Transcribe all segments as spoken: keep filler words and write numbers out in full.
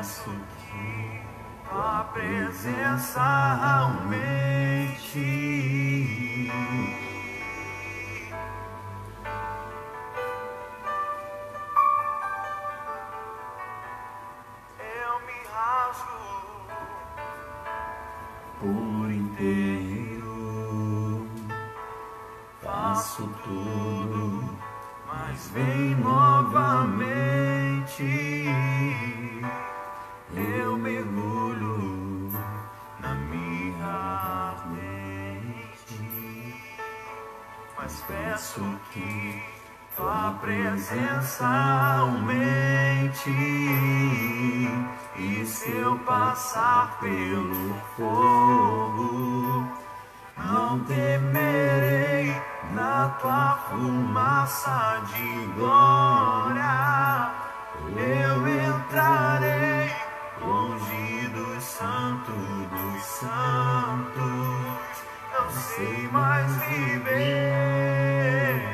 peço que tua presença aumente. Eu me rasgo por inteiro, faço tudo, mas vem novamente. Eu mergulho na minha mente, mas peço que tua presença aumente. E se eu passar pelo fogo, não temerei, na tua fumaça de glória eu entrarei, longe dos santos dos santos, não sei mais viver.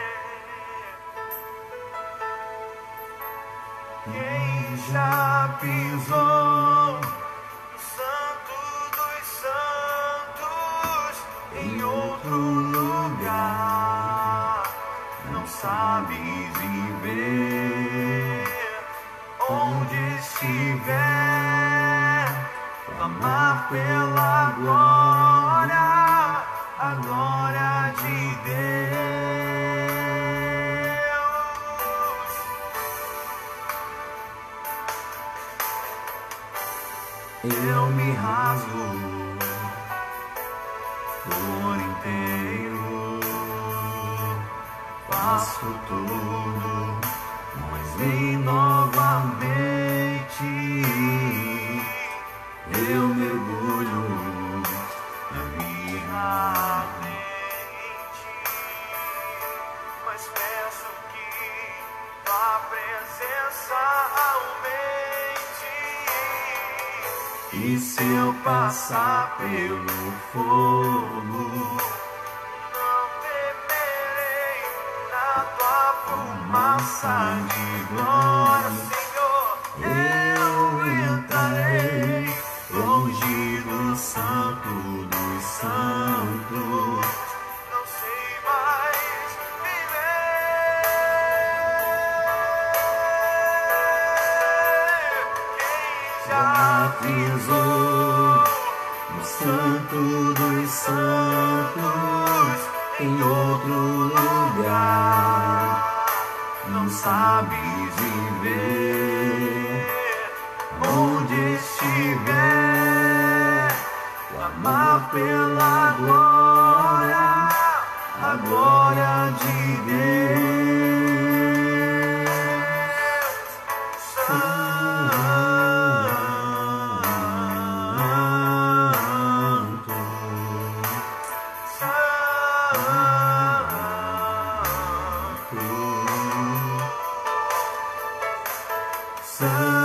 Quem já pisou no santo dos santos em outro lugar, não sabe viver. Onde estiver, clamar pela glória, a glória de Deus. Eu me rasgo por inteiro, faço tudo, mas vem novamente. Eu mergulho na minha mente, mas peço que tua presença aumente. E se eu passar pelo fogo, não temerei, na tua fumaça de glória, Senhor, eu entrarei, longe do santo dos santos, não sei mais viver. Quem já pisou no santo dos santos em outro lugar, não sabe viver. Onde estiver, clamar pela glória, a glória de Deus. Santo, Santo, Santo.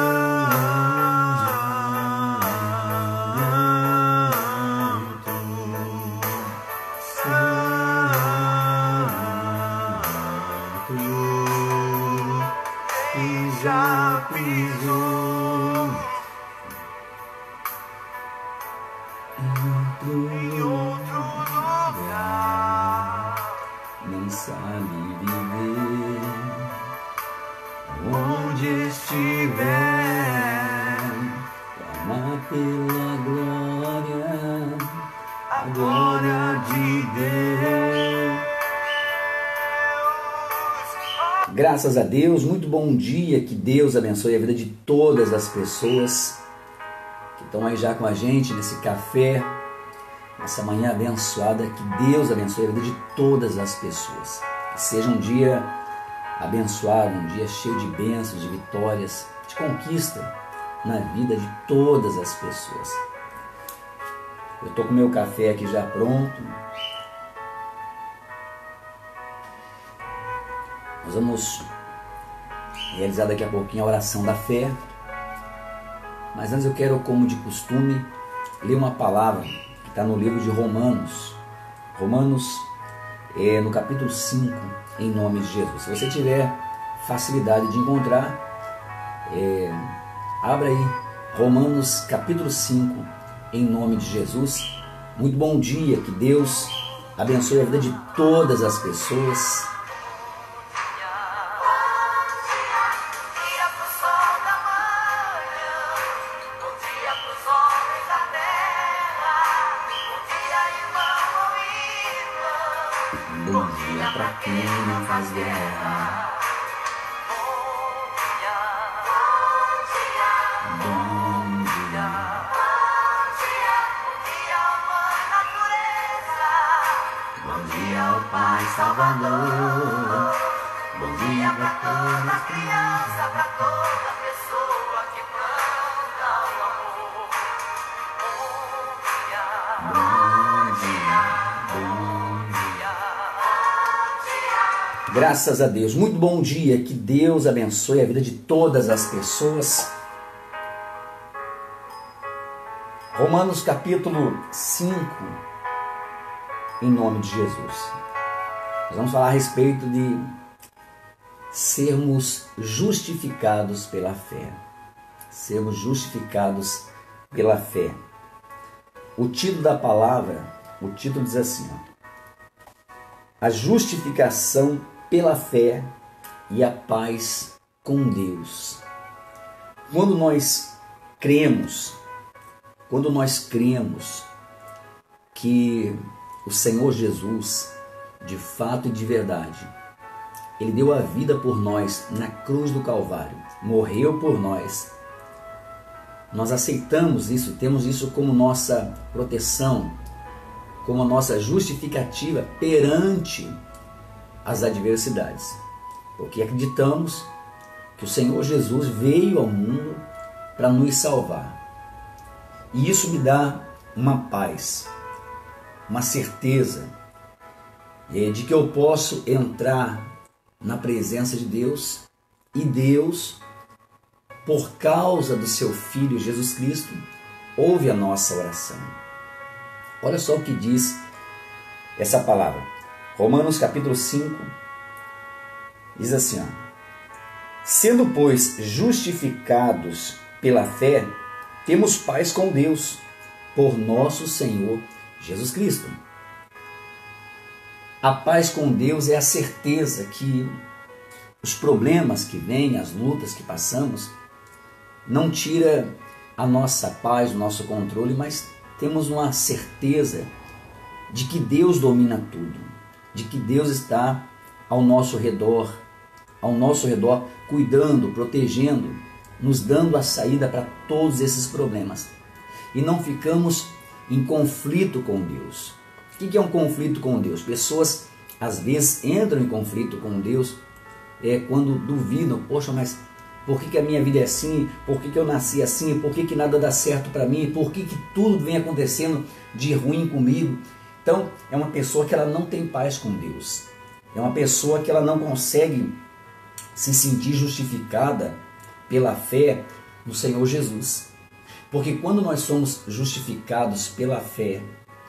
Já pisou em outro lugar, não sabe viver. Onde estiver, clama pela glória, a glória de Deus. Graças a Deus, muito bom dia, que Deus abençoe a vida de todas as pessoas que estão aí já com a gente nesse café, nessa manhã abençoada. Que Deus abençoe a vida de todas as pessoas, que seja um dia abençoado, um dia cheio de bênçãos, de vitórias, de conquista na vida de todas as pessoas. Eu estou com meu café aqui já pronto. Nós vamos realizar daqui a pouquinho a oração da fé. Mas antes eu quero, como de costume, ler uma palavra que está no livro de Romanos. Romanos, é, no capítulo cinco, em nome de Jesus. Se você tiver facilidade de encontrar, é, Abra aí Romanos capítulo cinco, em nome de Jesus. Muito bom dia, que Deus abençoe a vida de todas as pessoas. Bom dia pra quem não faz guerra. Bom dia. Bom dia ao Pai Salvador. Bom dia pra todas as crianças, pra toda pessoa que planta o amor. Bom dia, bom dia. Graças a Deus, muito bom dia, que Deus abençoe a vida de todas as pessoas. Romanos capítulo cinco, em nome de Jesus. Nós vamos falar a respeito de sermos justificados pela fé. Sermos justificados pela fé. O título da palavra, o título diz assim, ó, a justificação pela fé e a paz com Deus. Quando nós cremos, quando nós cremos que o Senhor Jesus, de fato e de verdade, Ele deu a vida por nós na cruz do Calvário, morreu por nós, nós aceitamos isso, temos isso como nossa proteção, como nossa justificativa perante as adversidades, porque acreditamos que o Senhor Jesus veio ao mundo para nos salvar. E isso me dá uma paz, uma certeza de que eu posso entrar na presença de Deus e Deus, por causa do seu Filho Jesus Cristo, ouve a nossa oração. Olha só o que diz essa palavra. Romanos capítulo cinco diz assim, ó, sendo, pois, justificados pela fé, temos paz com Deus, por nosso Senhor Jesus Cristo. A paz com Deus é a certeza que os problemas que vêm, as lutas que passamos, não tira a nossa paz, o nosso controle, mas temos uma certeza de que Deus domina tudo, de que Deus está ao nosso redor, ao nosso redor, cuidando, protegendo, nos dando a saída para todos esses problemas. E não ficamos em conflito com Deus. O que é um conflito com Deus? Pessoas às vezes entram em conflito com Deus é, quando duvidam, poxa, mas por que, que a minha vida é assim? Por que, que eu nasci assim? Por que, que nada dá certo para mim? Por que, que tudo vem acontecendo de ruim comigo? Então, é uma pessoa que ela não tem paz com Deus. É uma pessoa que ela não consegue se sentir justificada pela fé no Senhor Jesus. Porque quando nós somos justificados pela fé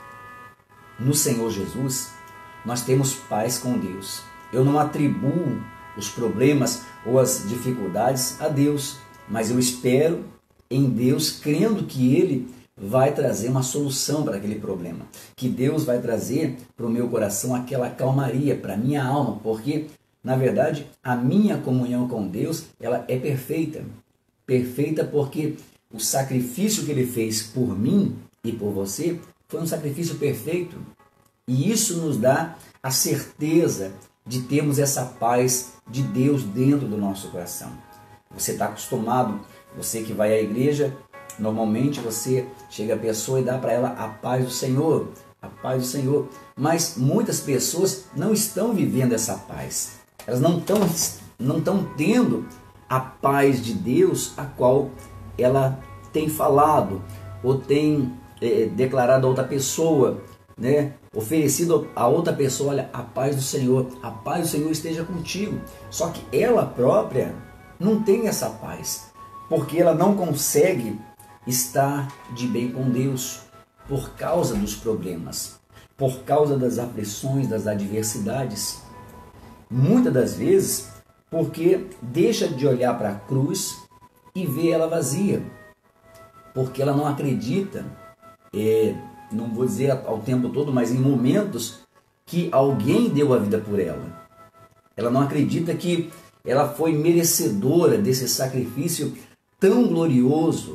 no Senhor Jesus, nós temos paz com Deus. Eu não atribuo os problemas ou as dificuldades a Deus, mas eu espero em Deus, crendo que Ele vai trazer uma solução para aquele problema, que Deus vai trazer para o meu coração aquela calmaria, para a minha alma, porque, na verdade, a minha comunhão com Deus, ela é perfeita. Perfeita porque o sacrifício que Ele fez por mim e por você foi um sacrifício perfeito. E isso nos dá a certeza de termos essa paz de Deus dentro do nosso coração. Você está acostumado, você que vai à igreja, normalmente você chega a pessoa e dá para ela a paz do Senhor, a paz do Senhor. Mas muitas pessoas não estão vivendo essa paz. Elas não estão não estão tendo a paz de Deus, a qual ela tem falado ou tem é, declarado a outra pessoa, né? Oferecido a outra pessoa, olha, a paz do Senhor, a paz do Senhor esteja contigo. Só que ela própria não tem essa paz, porque ela não consegue estar de bem com Deus por causa dos problemas, por causa das aflições, das adversidades. Muitas das vezes, porque deixa de olhar para a cruz, e vê ela vazia, porque ela não acredita, é, não vou dizer ao tempo todo, mas em momentos que alguém deu a vida por ela. Ela não acredita que ela foi merecedora desse sacrifício tão glorioso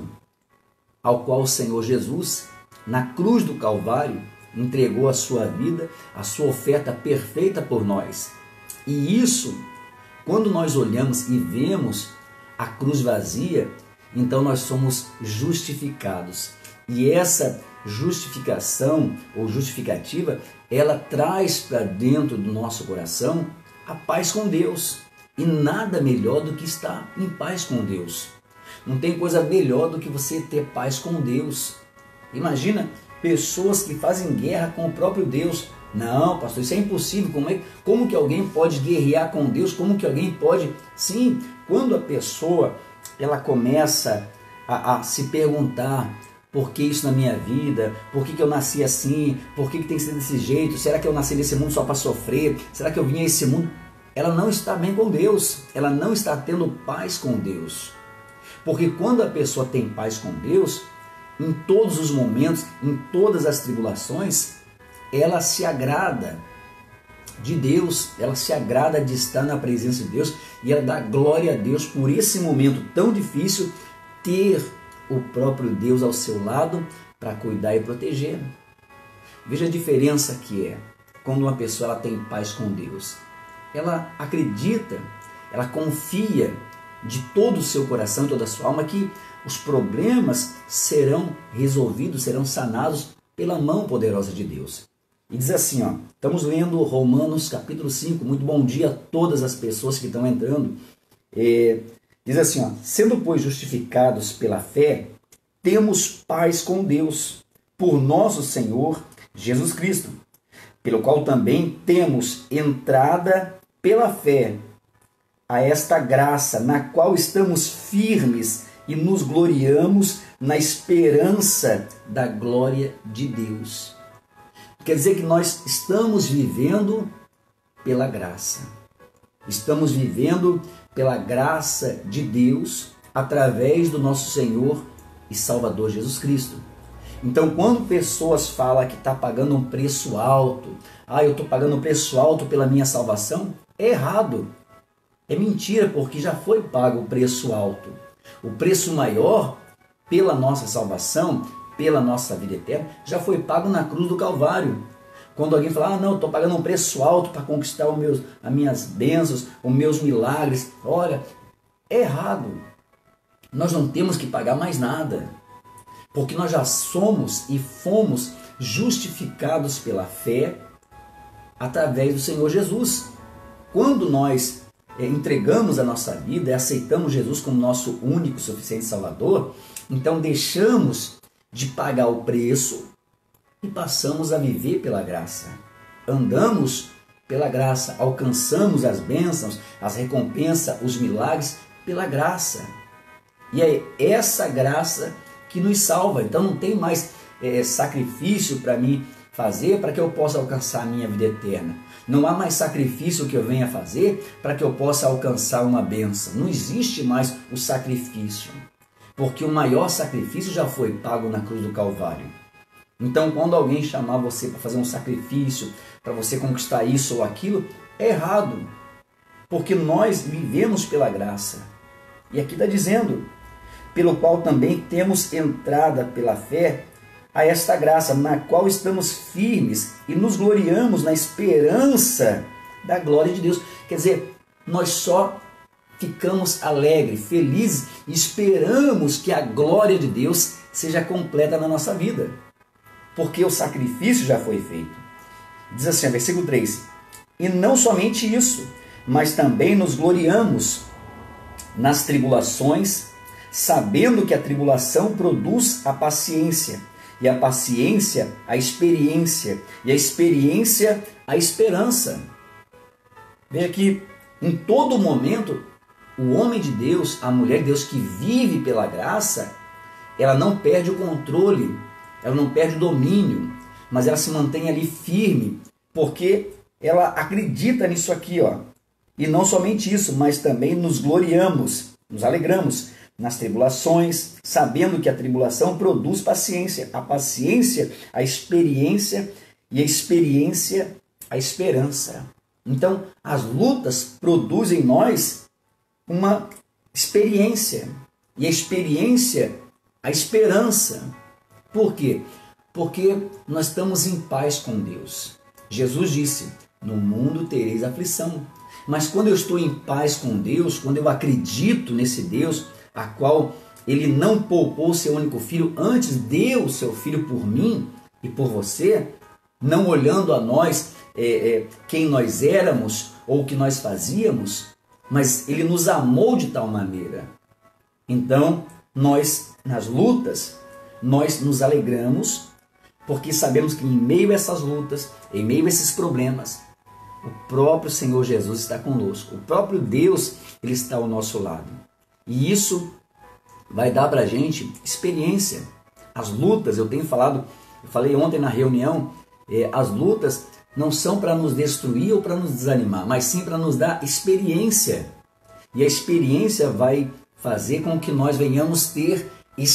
ao qual o Senhor Jesus, na cruz do Calvário, entregou a sua vida, a sua oferta perfeita por nós. E isso, quando nós olhamos e vemos a cruz vazia, então nós somos justificados. E essa justificação ou justificativa, ela traz para dentro do nosso coração a paz com Deus. E nada melhor do que estar em paz com Deus. Não tem coisa melhor do que você ter paz com Deus. Imagina pessoas que fazem guerra com o próprio Deus. Não, pastor, isso é impossível. Como, é, como que alguém pode guerrear com Deus? Como que alguém pode... Sim, quando a pessoa ela começa a, a se perguntar: por que isso na minha vida? Por que, que eu nasci assim? Por que, que tem que ser desse jeito? Será que eu nasci nesse mundo só para sofrer? Será que eu vim a esse mundo? Ela não está bem com Deus. Ela não está tendo paz com Deus. Porque quando a pessoa tem paz com Deus, em todos os momentos, em todas as tribulações, ela se agrada de Deus, ela se agrada de estar na presença de Deus e ela dá glória a Deus por esse momento tão difícil, ter o próprio Deus ao seu lado para cuidar e proteger. Veja a diferença que é quando uma pessoa ela tem paz com Deus. Ela acredita, ela confia de todo o seu coração, toda a sua alma, que os problemas serão resolvidos, serão sanados pela mão poderosa de Deus. E diz assim, ó, estamos lendo Romanos capítulo cinco, muito bom dia a todas as pessoas que estão entrando. É, diz assim, ó, sendo pois justificados pela fé, temos paz com Deus, por nosso Senhor Jesus Cristo, pelo qual também temos entrada pela fé a esta graça, na qual estamos firmes e nos gloriamos na esperança da glória de Deus. Quer dizer que nós estamos vivendo pela graça. Estamos vivendo pela graça de Deus através do nosso Senhor e Salvador Jesus Cristo. Então, quando pessoas falam que está pagando um preço alto, ah, eu estou pagando um preço alto pela minha salvação, é errado. É mentira, porque já foi pago o preço alto. O preço maior pela nossa salvação, pela nossa vida eterna, já foi pago na cruz do Calvário. Quando alguém fala, ah, não, eu estou pagando um preço alto para conquistar os meus, as minhas bênçãos, os meus milagres, olha, é errado. Nós não temos que pagar mais nada, porque nós já somos e fomos justificados pela fé através do Senhor Jesus. Quando nós entregamos a nossa vida e aceitamos Jesus como nosso único, suficiente Salvador, então deixamos de pagar o preço e passamos a viver pela graça. Andamos pela graça, alcançamos as bênçãos, as recompensas, os milagres pela graça. E é essa graça que nos salva. Então não tem mais é, sacrifício para mim fazer para que eu possa alcançar a minha vida eterna. Não há mais sacrifício que eu venha fazer para que eu possa alcançar uma bênção. Não existe mais o sacrifício, porque o maior sacrifício já foi pago na cruz do Calvário. Então, quando alguém chamar você para fazer um sacrifício, para você conquistar isso ou aquilo, é errado, porque nós vivemos pela graça. E aqui está dizendo, pelo qual também temos entrada pela fé a esta graça, na qual estamos firmes e nos gloriamos na esperança da glória de Deus. Quer dizer, nós só ficamos alegres, felizes e esperamos que a glória de Deus seja completa na nossa vida, porque o sacrifício já foi feito. Diz assim, versículo três, e não somente isso, mas também nos gloriamos nas tribulações, sabendo que a tribulação produz a paciência, e a paciência, a experiência, e a experiência, a esperança. Veja que em todo momento, o homem de Deus, a mulher de Deus que vive pela graça, ela não perde o controle, ela não perde o domínio, mas ela se mantém ali firme, porque ela acredita nisso aqui, ó. E não somente isso, mas também nos gloriamos, nos alegramos nas tribulações, sabendo que a tribulação produz paciência, a paciência, a experiência, e a experiência, a esperança. Então, as lutas produzem em nós uma experiência, e a experiência, a esperança. Por quê? Porque nós estamos em paz com Deus. Jesus disse, no mundo tereis aflição. Mas quando eu estou em paz com Deus, quando eu acredito nesse Deus, a qual Ele não poupou seu único filho, antes deu o seu filho por mim e por você, não olhando a nós, é, é, quem nós éramos ou o que nós fazíamos, mas Ele nos amou de tal maneira. Então, nós, nas lutas, nós nos alegramos, porque sabemos que em meio a essas lutas, em meio a esses problemas, o próprio Senhor Jesus está conosco. O próprio Deus, Ele está ao nosso lado. E isso vai dar para a gente experiência. As lutas, eu tenho falado, eu falei ontem na reunião, é, as lutas não são para nos destruir ou para nos desanimar, mas sim para nos dar experiência. E a experiência vai fazer com que nós venhamos ter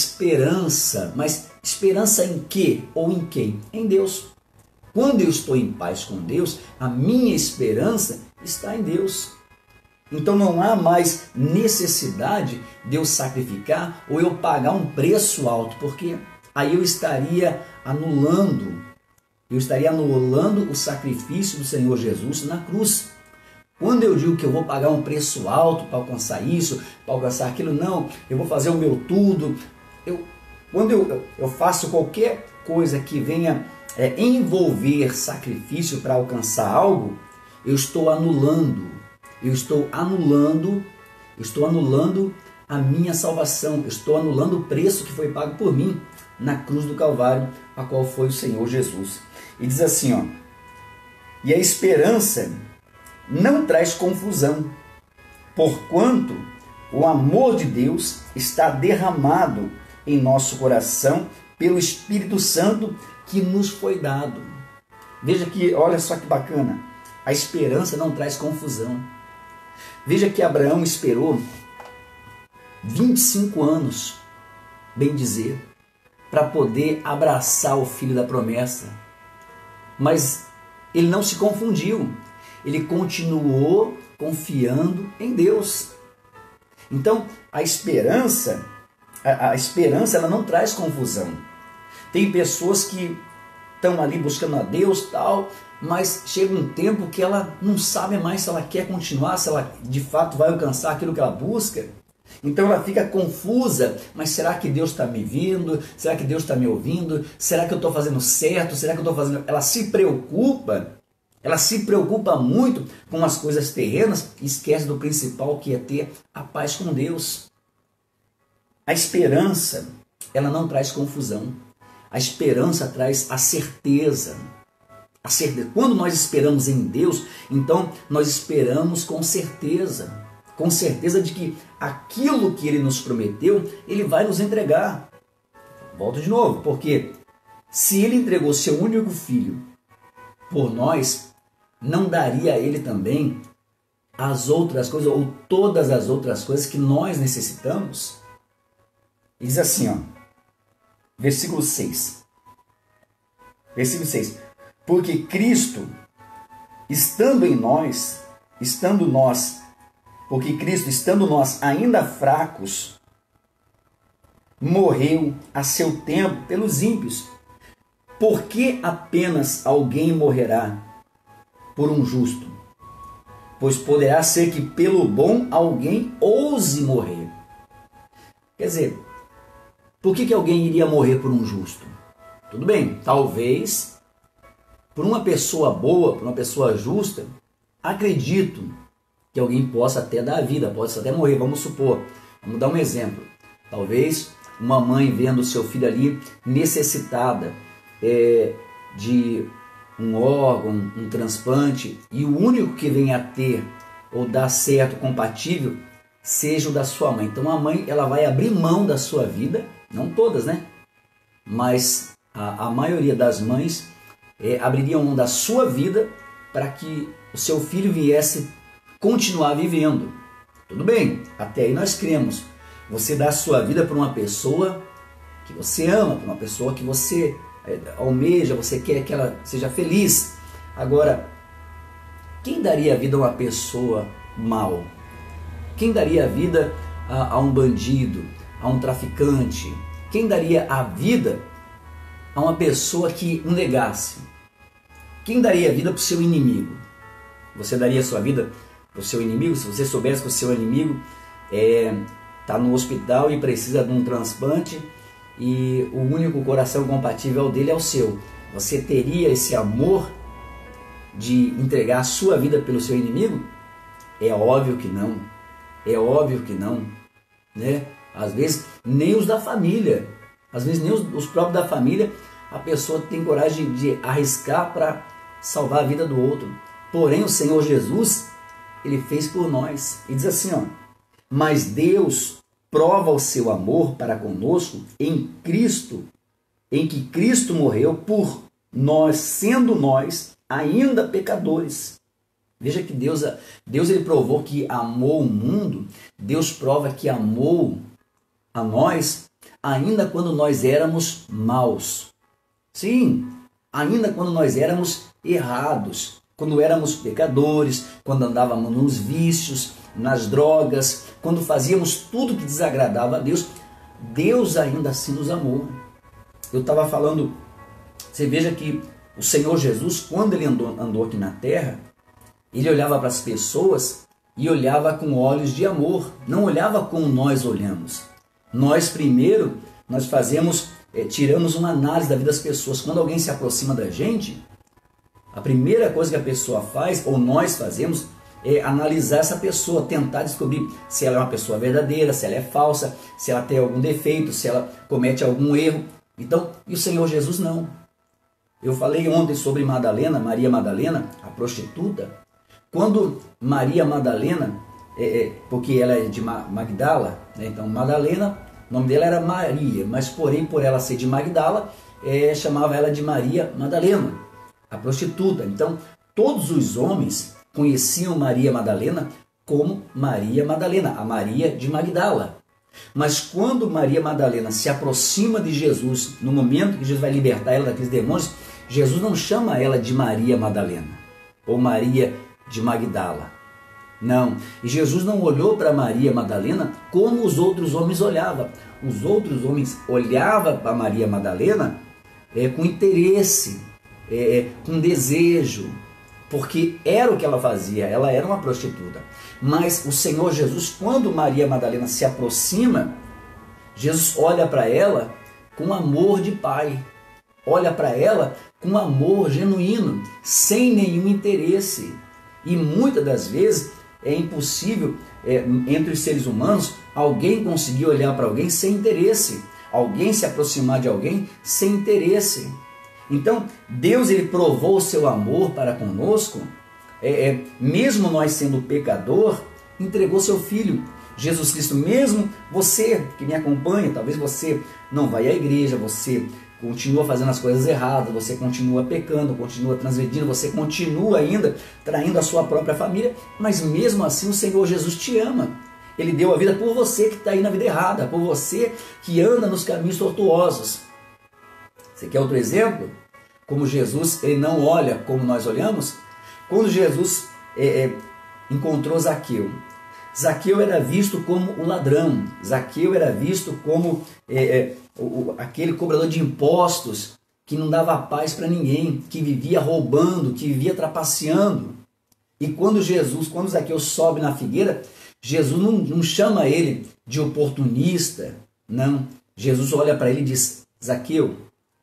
esperança. Mas esperança em quê ou em quem? Em Deus. Quando eu estou em paz com Deus, a minha esperança está em Deus. Então não há mais necessidade de eu sacrificar ou eu pagar um preço alto, porque aí eu estaria anulando, eu estaria anulando o sacrifício do Senhor Jesus na cruz. Quando eu digo que eu vou pagar um preço alto para alcançar isso, para alcançar aquilo, não, eu vou fazer o meu tudo. Eu, quando eu, eu faço qualquer coisa que venha é, envolver sacrifício para alcançar algo, eu estou anulando, eu estou anulando, eu estou anulando a minha salvação, eu estou anulando o preço que foi pago por mim na cruz do Calvário, a qual foi o Senhor Jesus. E diz assim, ó, e a esperança não traz confusão, porquanto o amor de Deus está derramado em nosso coração pelo Espírito Santo que nos foi dado. Veja que, olha só que bacana, a esperança não traz confusão. Veja que Abraão esperou vinte e cinco anos, bem dizer, para poder abraçar o filho da promessa. Mas ele não se confundiu. Ele continuou confiando em Deus. Então, a esperança, a, a esperança ela não traz confusão. Tem pessoas que estão ali buscando a Deus, tal, mas chega um tempo que ela não sabe mais se ela quer continuar, se ela de fato vai alcançar aquilo que ela busca. Então ela fica confusa, mas será que Deus está me vendo? Será que Deus está me ouvindo? Será que eu estou fazendo certo? Será que eu estou fazendo... Ela se preocupa, ela se preocupa muito com as coisas terrenas e esquece do principal, que é ter a paz com Deus. A esperança, ela não traz confusão. A esperança traz a certeza. A certeza. Quando nós esperamos em Deus, então nós esperamos com certeza. Com certeza de que aquilo que Ele nos prometeu, Ele vai nos entregar. Volto de novo, porque se Ele entregou seu único filho por nós, não daria a Ele também as outras coisas, ou todas as outras coisas que nós necessitamos? Ele diz assim, ó, versículo seis. Versículo seis. Porque Cristo, estando em nós, estando nós, porque Cristo, estando nós ainda fracos, morreu a seu tempo pelos ímpios. Por que apenas alguém morrerá por um justo? Pois poderá ser que pelo bom alguém ouse morrer. Quer dizer, por que, que alguém iria morrer por um justo? Tudo bem, talvez por uma pessoa boa, por uma pessoa justa, acredito que alguém possa até dar a vida, possa até morrer, vamos supor. Vamos dar um exemplo. Talvez uma mãe vendo o seu filho ali necessitada é, de um órgão, um transplante, e o único que vem a ter ou dar certo, compatível, seja o da sua mãe. Então a mãe ela vai abrir mão da sua vida, não todas, né? Mas a, a maioria das mães é, abririam mão da sua vida para que o seu filho viesse continuar vivendo. Tudo bem, até aí nós cremos. você dá a sua vida para uma pessoa que você ama, para uma pessoa que você almeja, você quer que ela seja feliz. Agora, quem daria a vida a uma pessoa mal? Quem daria a vida a, a um bandido, a um traficante? Quem daria a vida a uma pessoa que o negasse? Quem daria a vida para o seu inimigo? Você daria a sua vida para o seu inimigo? Se você soubesse que o seu inimigo está é, no hospital e precisa de um transplante e o único coração compatível dele é o seu, você teria esse amor de entregar a sua vida pelo seu inimigo? É óbvio que não. É óbvio que não, né? Às vezes nem os da família, às vezes nem os, os próprios da família, a pessoa tem coragem de arriscar para salvar a vida do outro. Porém, o Senhor Jesus, Ele fez por nós. E diz assim, ó: mas Deus prova o seu amor para conosco em Cristo, em que Cristo morreu por nós, sendo nós ainda pecadores. Veja que Deus, Deus ele provou que amou o mundo, Deus prova que amou a nós ainda quando nós éramos maus. Sim, ainda quando nós éramos errados, quando éramos pecadores, quando andávamos nos vícios, nas drogas, quando fazíamos tudo que desagradava a Deus, Deus ainda assim nos amou. Eu estava falando, você veja que o Senhor Jesus, quando ele andou, andou aqui na terra, ele olhava para as pessoas e olhava com olhos de amor, não olhava como nós olhamos. Nós primeiro, nós fazemos, é, tiramos uma análise da vida das pessoas. Quando alguém se aproxima da gente, a primeira coisa que a pessoa faz, ou nós fazemos, é analisar essa pessoa, tentar descobrir se ela é uma pessoa verdadeira, se ela é falsa, se ela tem algum defeito, se ela comete algum erro. Então, e o Senhor Jesus não. Eu falei ontem sobre Madalena, Maria Madalena, a prostituta. Quando Maria Madalena, é, é, porque ela é de Magdala, né? Então Madalena, o nome dela era Maria, mas porém por ela ser de Magdala, é, chamava ela de Maria Madalena, a prostituta. Então todos os homens conheciam Maria Madalena como Maria Madalena, a Maria de Magdala. Mas quando Maria Madalena se aproxima de Jesus, no momento que Jesus vai libertar ela daqueles demônios, Jesus não chama ela de Maria Madalena ou Maria de Magdala. Não. E Jesus não olhou para Maria Madalena como os outros homens olhavam. Os outros homens olhavam para Maria Madalena é, com interesse, é, com desejo, porque era o que ela fazia, ela era uma prostituta. Mas o Senhor Jesus, quando Maria Madalena se aproxima, Jesus olha para ela com amor de pai, olha para ela com amor genuíno, sem nenhum interesse. E muitas das vezes é impossível, é, entre os seres humanos, alguém conseguir olhar para alguém sem interesse, alguém se aproximar de alguém sem interesse. Então, Deus ele provou o seu amor para conosco, é, é, mesmo nós sendo pecador, entregou seu Filho, Jesus Cristo. Mesmo você que me acompanha, talvez você não vai à igreja, você continua fazendo as coisas erradas, você continua pecando, continua transgredindo, você continua ainda traindo a sua própria família, mas mesmo assim o Senhor Jesus te ama. Ele deu a vida por você que está aí na vida errada, por você que anda nos caminhos tortuosos. Você quer outro exemplo? Como Jesus ele não olha como nós olhamos? Quando Jesus é, é, encontrou Zaqueu, Zaqueu era visto como um ladrão, Zaqueu era visto como é, é, o, aquele cobrador de impostos que não dava paz para ninguém, que vivia roubando, que vivia trapaceando. E quando Jesus, quando Zaqueu sobe na figueira, Jesus não, não chama ele de oportunista, não. Jesus olha para ele e diz: Zaqueu,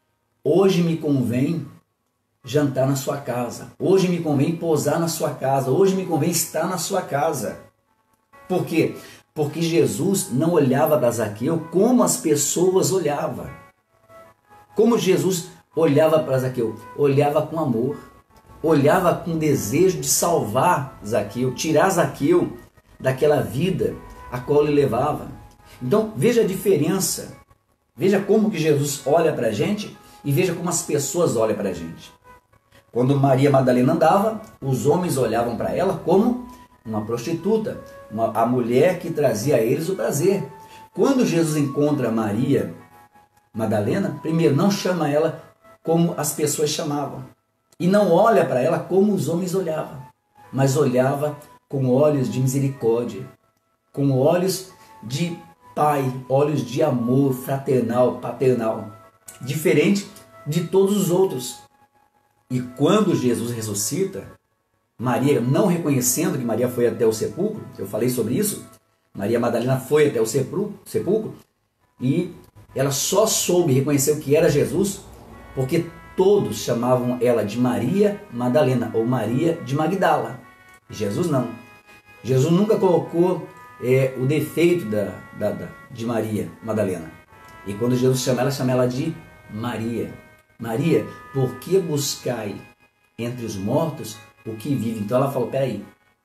hoje me convém jantar na sua casa, hoje me convém pousar na sua casa, hoje me convém estar na sua casa. Por quê? Porque Jesus não olhava para Zaqueu como as pessoas olhavam. Como Jesus olhava para Zaqueu? Olhava com amor, olhava com desejo de salvar Zaqueu, tirar Zaqueu daquela vida a qual ele levava. Então veja a diferença, veja como que Jesus olha para a gente e veja como as pessoas olham para a gente. Quando Maria Madalena andava, os homens olhavam para ela como uma prostituta, uma, a mulher que trazia a eles o prazer. quando Jesus encontra Maria Madalena, primeiro, não chama ela como as pessoas chamavam. E não olha para ela como os homens olhavam, mas olhava com olhos de misericórdia, com olhos de pai, olhos de amor fraternal, paternal, diferente de todos os outros. E quando Jesus ressuscita, Maria, não reconhecendo que Maria foi até o sepulcro, eu falei sobre isso, Maria Madalena foi até o sepulcro e ela só soube reconhecer que era Jesus porque todos chamavam ela de Maria Madalena ou Maria de Magdala. Jesus não. Jesus nunca colocou é, o defeito da, da, da, de Maria Madalena. E quando Jesus chama ela, chama ela de Maria. Maria, por que buscai entre os mortos o que vive? Então ela falou, peraí,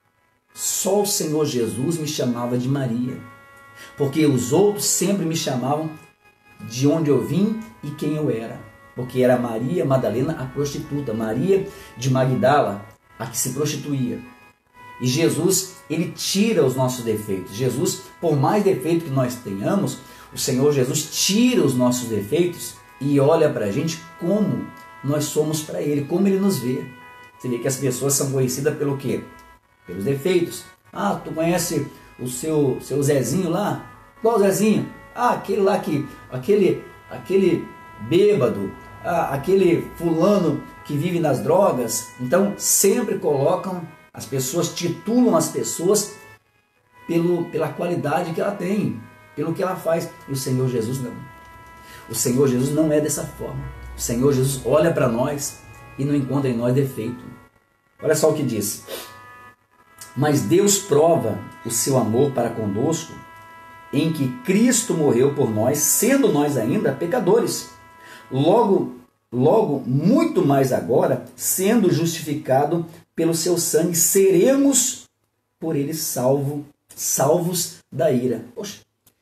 só o Senhor Jesus me chamava de Maria, porque os outros sempre me chamavam de onde eu vim e quem eu era, porque era Maria Madalena, a prostituta, Maria de Magdala, a que se prostituía. E Jesus, ele tira os nossos defeitos. Jesus, por mais defeito que nós tenhamos, o Senhor Jesus tira os nossos defeitos e olha para a gente como nós somos para Ele, como Ele nos vê. Você vê que as pessoas são conhecidas pelo quê? Pelos defeitos. Ah, tu conhece o seu, seu Zezinho lá? Qual Zezinho? Ah, aquele lá que, aquele, aquele bêbado, ah, aquele fulano que vive nas drogas. Então, sempre colocam, as pessoas titulam as pessoas pelo, pela qualidade que ela tem, pelo que ela faz. E o Senhor Jesus não. O Senhor Jesus não é dessa forma. O Senhor Jesus olha para nós e não encontra em nós defeito. Olha só o que diz. Mas Deus prova o seu amor para conosco em que Cristo morreu por nós, sendo nós ainda pecadores. Logo, logo, muito mais agora, sendo justificado pelo seu sangue, seremos por ele salvo, salvos da ira. Poxa,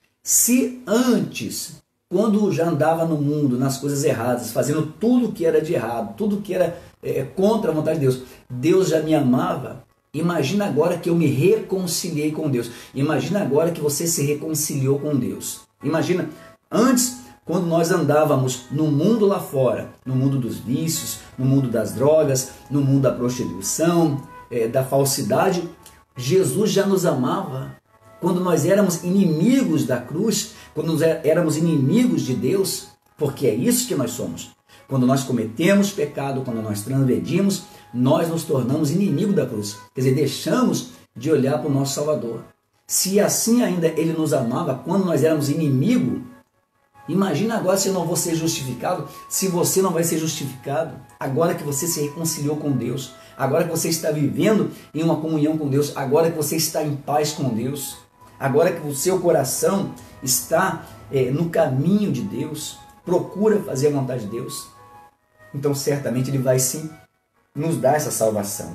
se antes, quando já andava no mundo, nas coisas erradas, fazendo tudo que era de errado, tudo que era é, contra a vontade de Deus, Deus já me amava. Imagina agora que eu me reconciliei com Deus. Imagina agora que você se reconciliou com Deus. Imagina, antes, quando nós andávamos no mundo lá fora, no mundo dos vícios, no mundo das drogas, no mundo da prostituição, é, da falsidade, Jesus já nos amava. Quando nós éramos inimigos da cruz, quando nós éramos inimigos de Deus, porque é isso que nós somos. Quando nós cometemos pecado, quando nós transgredimos, nós nos tornamos inimigos da cruz. Quer dizer, deixamos de olhar para o nosso Salvador. Se assim ainda Ele nos amava quando nós éramos inimigos, imagina agora se eu não vou ser justificado, se você não vai ser justificado, agora que você se reconciliou com Deus, agora que você está vivendo em uma comunhão com Deus, agora que você está em paz com Deus, agora que o seu coração está é, no caminho de Deus, procura fazer a vontade de Deus, então certamente Ele vai sim nos dar essa salvação.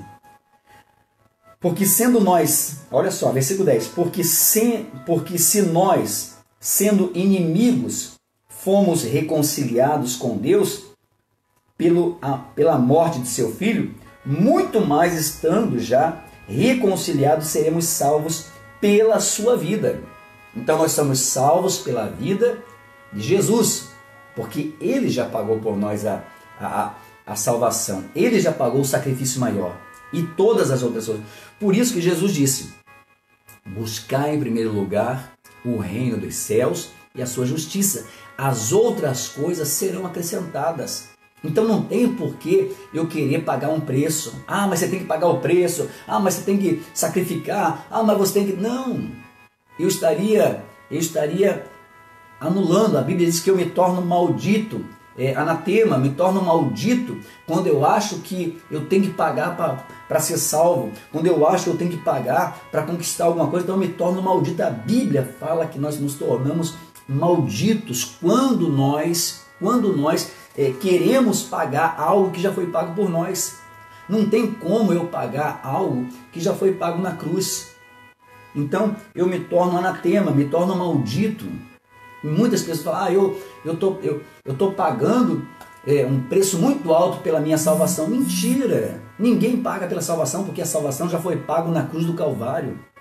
Porque sendo nós, olha só, versículo dez, porque se, porque se nós, sendo inimigos, fomos reconciliados com Deus pelo, a, pela morte de seu Filho, muito mais estando já reconciliados, seremos salvos pela sua vida. Então nós somos salvos pela vida de Jesus, porque Ele já pagou por nós a, a, a salvação. Ele já pagou o sacrifício maior e todas as outras coisas. Por isso que Jesus disse, buscar em primeiro lugar o reino dos céus e a sua justiça. As outras coisas serão acrescentadas. Então não tem por que eu querer pagar um preço. Ah, mas você tem que pagar o preço. Ah, mas você tem que sacrificar. Ah, mas você tem que... Não. Eu estaria, eu estaria anulando. A Bíblia diz que eu me torno maldito, é, anatema, me torno maldito quando eu acho que eu tenho que pagar para ser salvo. Quando eu acho que eu tenho que pagar para conquistar alguma coisa, então eu me torno maldito. A Bíblia fala que nós nos tornamos malditos quando nós, quando nós é, queremos pagar algo que já foi pago por nós. Não tem como eu pagar algo que já foi pago na cruz. Então eu me torno anatema, me torno maldito. E muitas pessoas falam, ah, eu estou eu, eu tô pagando é, um preço muito alto pela minha salvação. Mentira! Ninguém paga pela salvação porque a salvação já foi paga na cruz do Calvário.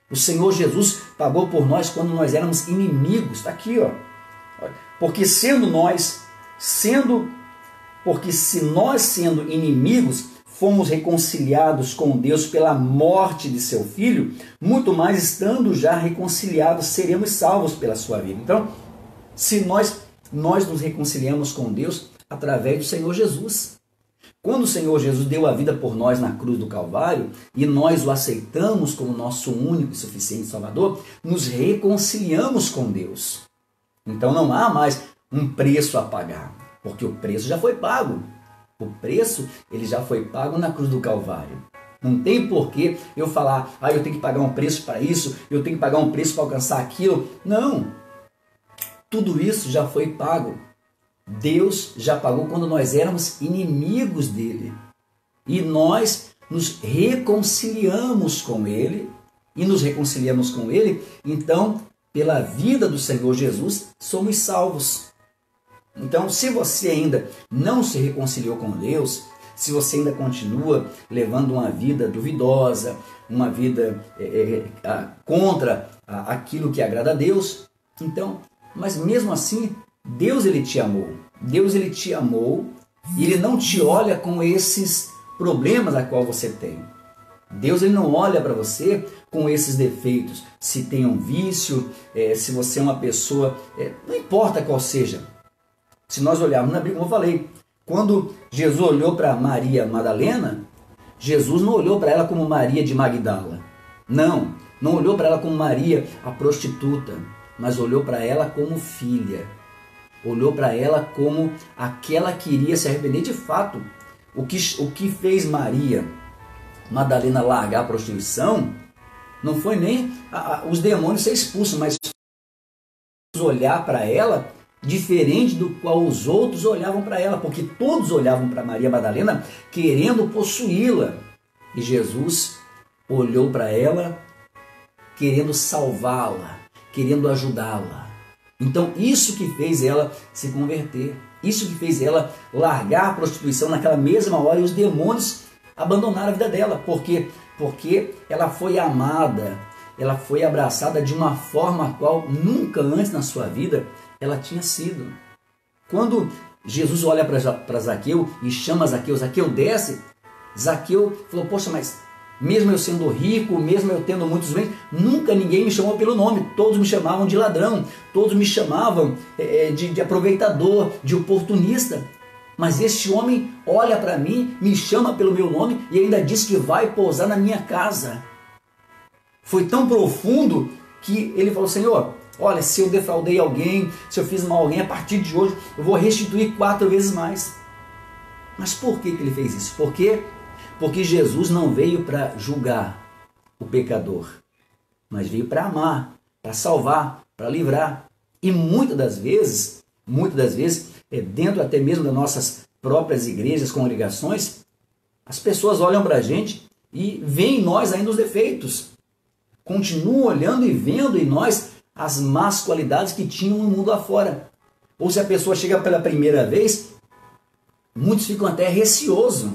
O Senhor Jesus pagou por nós quando nós éramos inimigos. Está aqui, ó. Porque sendo nós, sendo, porque se nós sendo inimigos, fomos reconciliados com Deus pela morte de seu Filho, muito mais estando já reconciliados, seremos salvos pela sua vida. Então, se nós, nós nos reconciliamos com Deus através do Senhor Jesus. Quando o Senhor Jesus deu a vida por nós na cruz do Calvário e nós o aceitamos como nosso único e suficiente Salvador, nos reconciliamos com Deus. Então não há mais um preço a pagar, porque o preço já foi pago. O preço ele já foi pago na cruz do Calvário. Não tem porquê eu falar, ah, eu tenho que pagar um preço para isso, eu tenho que pagar um preço para alcançar aquilo. Não. Tudo isso já foi pago. Deus já pagou quando nós éramos inimigos dele. E nós nos reconciliamos com ele. E nos reconciliamos com ele. Então, pela vida do Senhor Jesus, somos salvos. Então, se você ainda não se reconciliou com Deus, se você ainda continua levando uma vida duvidosa, uma vida é, é, contra aquilo que agrada a Deus, então, mas mesmo assim, Deus ele te amou. Deus ele te amou e ele não te olha com esses problemas a qual você tem. Deus ele não olha para você com esses defeitos. Se tem um vício, é, se você é uma pessoa, é, não importa qual seja. Se nós olharmos na Bíblia, como eu falei, quando Jesus olhou para Maria Madalena, Jesus não olhou para ela como Maria de Magdala. Não, não olhou para ela como Maria a prostituta, mas olhou para ela como filha. Olhou para ela como aquela que iria se arrepender de fato. O que, o que fez Maria Madalena largar a prostituição não foi nem a, a, os demônios ser expulsos, mas olhar para ela diferente do qual os outros olhavam para ela, porque todos olhavam para Maria Madalena querendo possuí-la. E Jesus olhou para ela querendo salvá-la, querendo ajudá-la. Então isso que fez ela se converter, isso que fez ela largar a prostituição naquela mesma hora e os demônios abandonaram a vida dela. Por quê? Porque ela foi amada, ela foi abraçada de uma forma a qual nunca antes na sua vida ela tinha sido. Quando Jesus olha para Zaqueu e chama Zaqueu, Zaqueu desce, Zaqueu falou, poxa, mas mesmo eu sendo rico, mesmo eu tendo muitos bens, nunca ninguém me chamou pelo nome, todos me chamavam de ladrão, todos me chamavam é, de, de aproveitador, de oportunista. Mas este homem olha para mim, me chama pelo meu nome e ainda diz que vai pousar na minha casa. Foi tão profundo que ele falou, Senhor, olha, se eu defraudei alguém, se eu fiz mal a alguém, a partir de hoje eu vou restituir quatro vezes mais. Mas por que que ele fez isso? Por quê? Porque Jesus não veio para julgar o pecador, mas veio para amar, para salvar, para livrar. E muitas das vezes, muitas das vezes, é dentro até mesmo das nossas próprias igrejas, congregações, as pessoas olham para a gente e veem em nós ainda os defeitos. Continuam olhando e vendo em nós as más qualidades que tinham no mundo lá fora. Ou se a pessoa chega pela primeira vez, muitos ficam até receosos.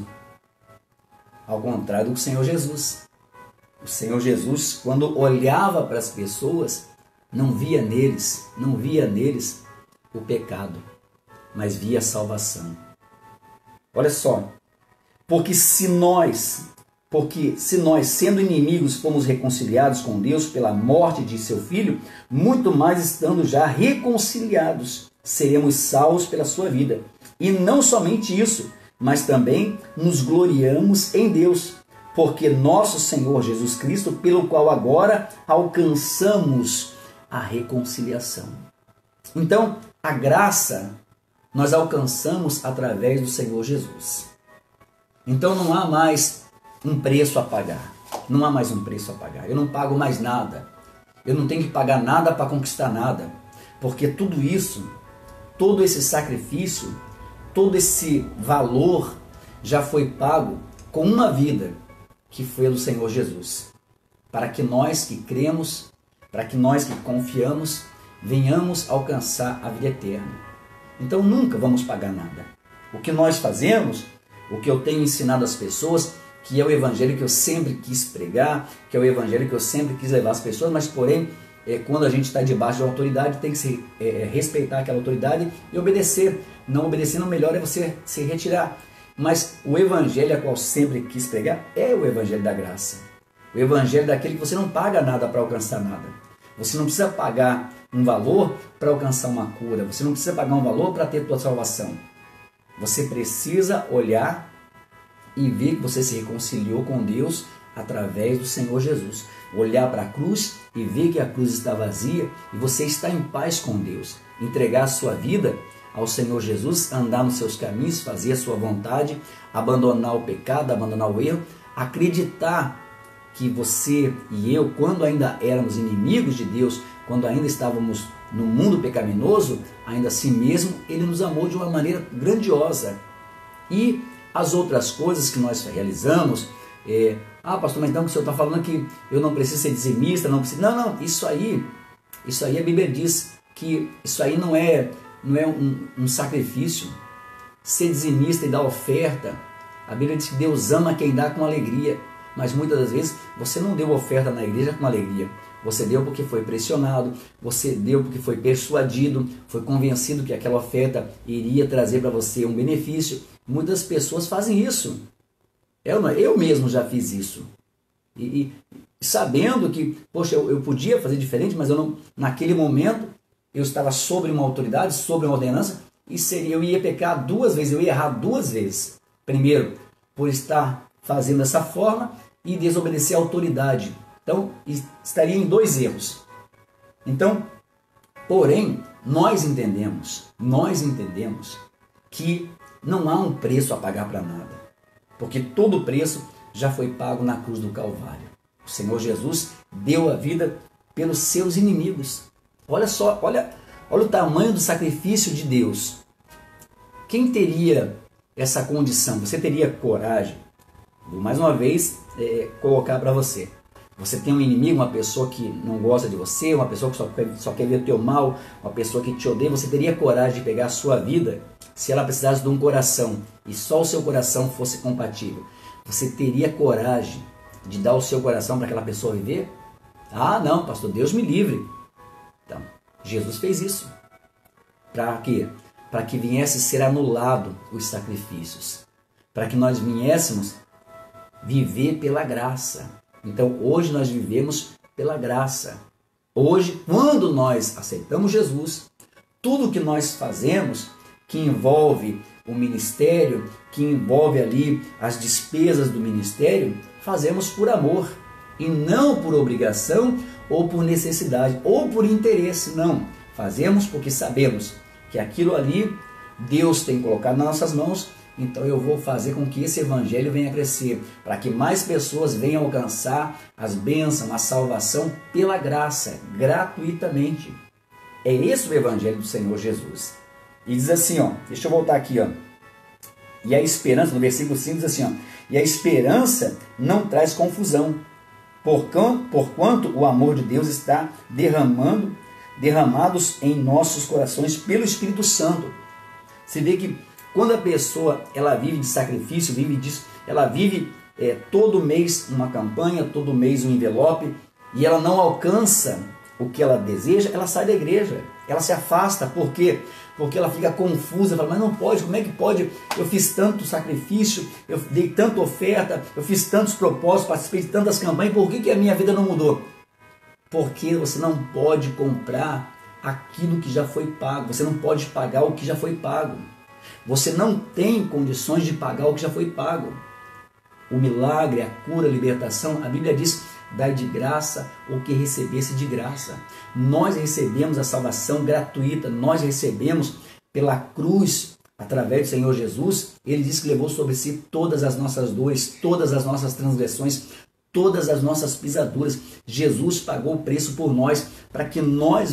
Ao contrário do Senhor Jesus. O Senhor Jesus, quando olhava para as pessoas, não via neles, não via neles o pecado, mas via a salvação. Olha só, porque se nós, porque se nós, sendo inimigos, fomos reconciliados com Deus pela morte de seu Filho, muito mais estando já reconciliados, seremos salvos pela sua vida. E não somente isso, mas também nos gloriamos em Deus, porque nosso Senhor Jesus Cristo, pelo qual agora alcançamos a reconciliação. Então, a graça nós alcançamos através do Senhor Jesus. Então não há mais um preço a pagar. Não há mais um preço a pagar. Eu não pago mais nada. Eu não tenho que pagar nada para conquistar nada. Porque tudo isso, todo esse sacrifício, todo esse valor já foi pago com uma vida que foi a do Senhor Jesus. Para que nós que cremos, para que nós que confiamos, venhamos alcançar a vida eterna. Então nunca vamos pagar nada. O que nós fazemos, o que eu tenho ensinado às pessoas, que é o evangelho que eu sempre quis pregar, que é o evangelho que eu sempre quis levar às pessoas, mas porém, é, quando a gente está debaixo de uma autoridade, tem que se, é, respeitar aquela autoridade e obedecer. Não obedecendo, o melhor é você se retirar. Mas o evangelho a qual sempre quis pregar é o evangelho da graça. O evangelho daquele que você não paga nada para alcançar nada. Você não precisa pagar um valor para alcançar uma cura. Você não precisa pagar um valor para ter tua salvação. Você precisa olhar e ver que você se reconciliou com Deus através do Senhor Jesus. Olhar para a cruz e ver que a cruz está vazia e você está em paz com Deus. Entregar a sua vida ao Senhor Jesus, andar nos seus caminhos, fazer a sua vontade, abandonar o pecado, abandonar o erro, acreditar que você e eu, quando ainda éramos inimigos de Deus, quando ainda estávamos no mundo pecaminoso, ainda assim mesmo, Ele nos amou de uma maneira grandiosa. E as outras coisas que nós realizamos, é, ah, pastor, mas então o senhor está falando que eu não preciso ser dizimista, não preciso... Não, não, isso aí, isso aí a Bíblia diz que isso aí não é, não é um, um sacrifício. Ser dizimista e dar oferta, a Bíblia diz que Deus ama quem dá com alegria. Mas muitas das vezes você não deu oferta na igreja com alegria. Você deu porque foi pressionado, você deu porque foi persuadido, foi convencido que aquela oferta iria trazer para você um benefício. Muitas pessoas fazem isso. Eu, eu mesmo já fiz isso. E, e sabendo que, poxa, eu, eu podia fazer diferente, mas eu não, naquele momento eu estava sobre uma autoridade, sobre uma ordenança, e seria, eu ia pecar duas vezes, eu ia errar duas vezes. Primeiro, por estar fazendo dessa forma e desobedecer a autoridade. Então, estaria em dois erros. Então, porém, nós entendemos, nós entendemos que não há um preço a pagar para nada. Porque todo o preço já foi pago na cruz do Calvário. O Senhor Jesus deu a vida pelos seus inimigos. Olha só, olha, olha o tamanho do sacrifício de Deus. Quem teria essa condição? Você teria coragem? Vou mais uma vez é, colocar para você. Você tem um inimigo, uma pessoa que não gosta de você, uma pessoa que só quer, só quer ver o teu mal, uma pessoa que te odeia. Você teria coragem de pegar a sua vida se ela precisasse de um coração e só o seu coração fosse compatível? Você teria coragem de dar o seu coração para aquela pessoa viver? Ah, não, pastor, Deus me livre. Então, Jesus fez isso. Para quê? Para que viesse ser anulado os sacrifícios. Para que nós viéssemos viver pela graça. Então, hoje nós vivemos pela graça. Hoje, quando nós aceitamos Jesus, tudo que nós fazemos, que envolve o ministério, que envolve ali as despesas do ministério, fazemos por amor e não por obrigação ou por necessidade ou por interesse, não. Fazemos porque sabemos que aquilo ali Deus tem colocado nas nossas mãos. Então eu vou fazer com que esse evangelho venha a crescer, para que mais pessoas venham alcançar as bênçãos, a salvação pela graça, gratuitamente. É esse o evangelho do Senhor Jesus. E diz assim, ó, deixa eu voltar aqui, ó. E a esperança, no versículo cinco diz assim, ó, e a esperança não traz confusão, porquanto, porquanto o amor de Deus está derramando, derramados em nossos corações pelo Espírito Santo. Você vê que quando a pessoa ela vive de sacrifício, vive disso, ela vive é, todo mês uma campanha, todo mês um envelope, e ela não alcança o que ela deseja, ela sai da igreja, ela se afasta. Por quê? Porque ela fica confusa, fala, mas não pode, como é que pode? Eu fiz tanto sacrifício, eu dei tanta oferta, eu fiz tantos propósitos, participei de tantas campanhas, por que, que a minha vida não mudou? Porque você não pode comprar aquilo que já foi pago, você não pode pagar o que já foi pago. Você não tem condições de pagar o que já foi pago. O milagre, a cura, a libertação, a Bíblia diz, dai de graça o que recebesse de graça. Nós recebemos a salvação gratuita, nós recebemos pela cruz, através do Senhor Jesus. Ele diz que levou sobre si todas as nossas dores, todas as nossas transgressões, todas as nossas pisaduras. Jesus pagou o preço por nós, para que nós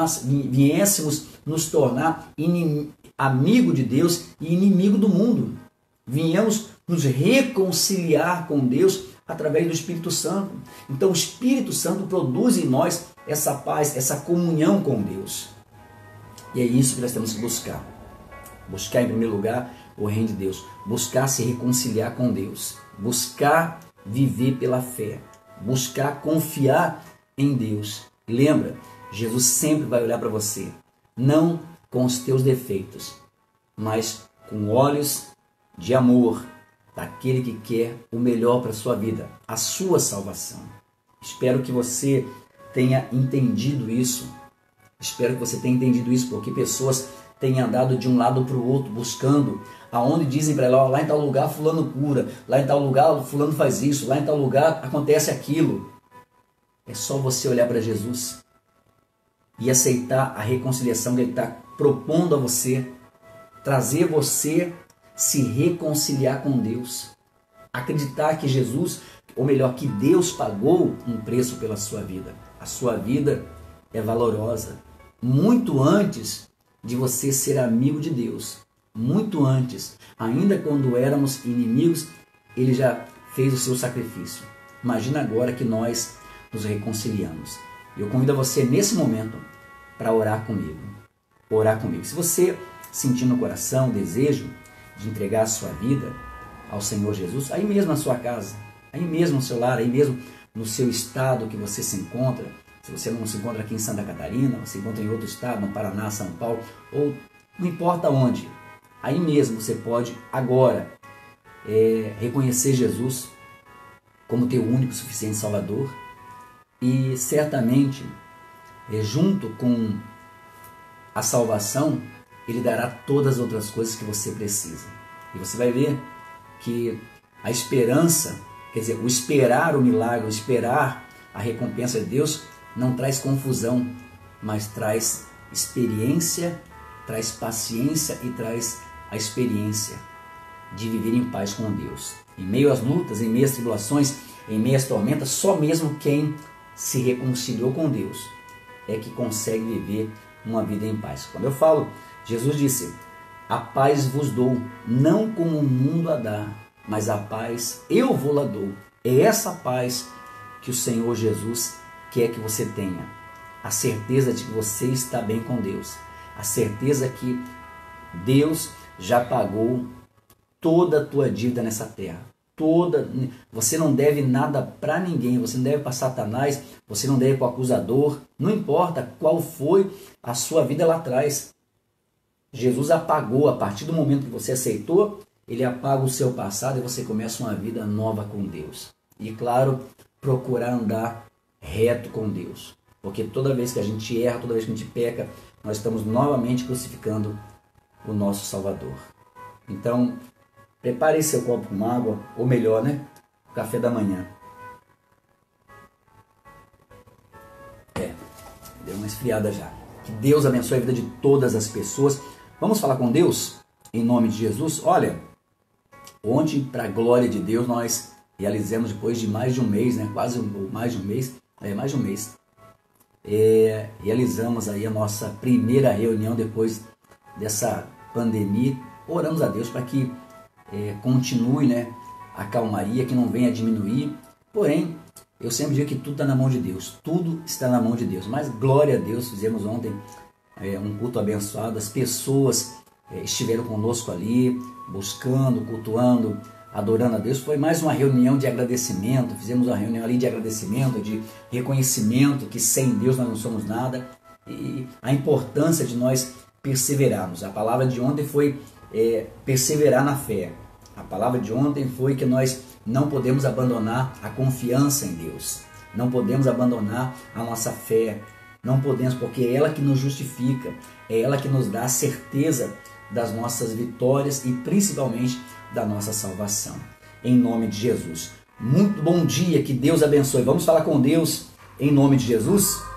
viéssemos nos tornar inimigos, amigo de Deus e inimigo do mundo. Viemos nos reconciliar com Deus através do Espírito Santo. Então o Espírito Santo produz em nós essa paz, essa comunhão com Deus. E é isso que nós temos que buscar. Buscar em primeiro lugar o reino de Deus, buscar se reconciliar com Deus, buscar viver pela fé, buscar confiar em Deus. Lembra, Jesus sempre vai olhar para você, não com os teus defeitos, mas com olhos de amor, daquele que quer o melhor para a sua vida, a sua salvação. Espero que você tenha entendido isso. Espero que você tenha entendido isso, porque pessoas têm andado de um lado para o outro, buscando, aonde dizem para ela, lá em tal lugar fulano cura, lá em tal lugar fulano faz isso, lá em tal lugar acontece aquilo. É só você olhar para Jesus e aceitar a reconciliação que Ele está propondo a você, trazer você se reconciliar com Deus, acreditar que Jesus, ou melhor, que Deus pagou um preço pela sua vida. A sua vida é valorosa, muito antes de você ser amigo de Deus, muito antes, ainda quando éramos inimigos, Ele já fez o seu sacrifício. Imagina agora que nós nos reconciliamos. Eu convido a você nesse momento para orar comigo, orar comigo. Se você sentir no coração o desejo de entregar a sua vida ao Senhor Jesus, aí mesmo na sua casa, aí mesmo no seu lar, aí mesmo no seu estado que você se encontra. Se você não se encontra aqui em Santa Catarina, você se encontra em outro estado, no Paraná, São Paulo, ou não importa onde, aí mesmo você pode agora é, reconhecer Jesus como teu único e suficiente Salvador, e certamente é, junto com a salvação Ele dará todas as outras coisas que você precisa. E você vai ver que a esperança, quer dizer, o esperar o milagre, o esperar a recompensa de Deus, não traz confusão, mas traz experiência, traz paciência e traz a experiência de viver em paz com Deus. Em meio às lutas, em meio às tribulações, em meio às tormentas, só mesmo quem se reconciliou com Deus é que consegue viver uma vida em paz. Quando eu falo, Jesus disse, a paz vos dou, não como o mundo a dá, mas a paz eu vou lá dou. É essa paz que o Senhor Jesus quer que você tenha. A certeza de que você está bem com Deus. A certeza que Deus já pagou toda a tua dívida nessa terra. Toda, você não deve nada para ninguém, você não deve para Satanás, você não deve para o acusador, não importa qual foi a sua vida lá atrás. Jesus apagou, a partir do momento que você aceitou, Ele apaga o seu passado e você começa uma vida nova com Deus. E claro, procurar andar reto com Deus, porque toda vez que a gente erra, toda vez que a gente peca, nós estamos novamente crucificando o nosso Salvador. Então, prepare seu copo com água, ou melhor, né? O café da manhã. É, deu uma esfriada já. Que Deus abençoe a vida de todas as pessoas. Vamos falar com Deus? Em nome de Jesus? Olha, ontem, para a glória de Deus, nós realizamos depois de mais de um mês, né? Quase um, mais de um mês, é, mais de um mês, é, realizamos aí a nossa primeira reunião depois dessa pandemia. Oramos a Deus para que É, continue, né, a calmaria, que não venha a diminuir. Porém, eu sempre digo que tudo está na mão de Deus, tudo está na mão de Deus. Mas glória a Deus, fizemos ontem é, um culto abençoado, as pessoas é, estiveram conosco ali, buscando, cultuando, adorando a Deus. Foi mais uma reunião de agradecimento, fizemos uma reunião ali de agradecimento, de reconhecimento que sem Deus nós não somos nada, e a importância de nós perseverarmos. A palavra de ontem foi É, perseverar na fé. A palavra de ontem foi que nós não podemos abandonar a confiança em Deus, não podemos abandonar a nossa fé, não podemos, porque é ela que nos justifica, é ela que nos dá a certeza das nossas vitórias e principalmente da nossa salvação. Em nome de Jesus. Muito bom dia, que Deus abençoe. Vamos falar com Deus em nome de Jesus?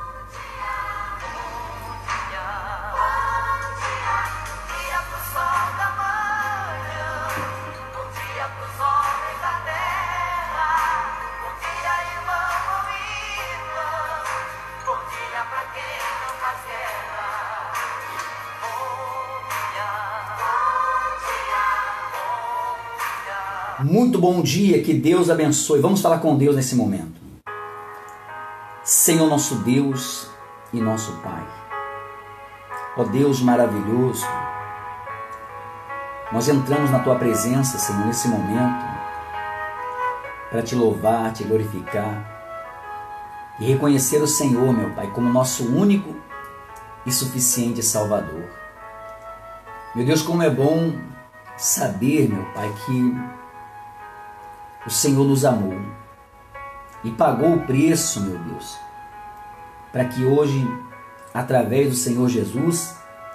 Muito bom dia, que Deus abençoe. Vamos falar com Deus nesse momento. Senhor nosso Deus e nosso Pai, ó Deus maravilhoso, Nós entramos na Tua presença, Senhor, nesse momento, para Te louvar, Te glorificar e reconhecer o Senhor, meu Pai, como nosso único e suficiente Salvador. Meu Deus, como é bom saber, meu Pai, que o Senhor nos amou e pagou o preço, meu Deus, para que hoje, através do Senhor Jesus,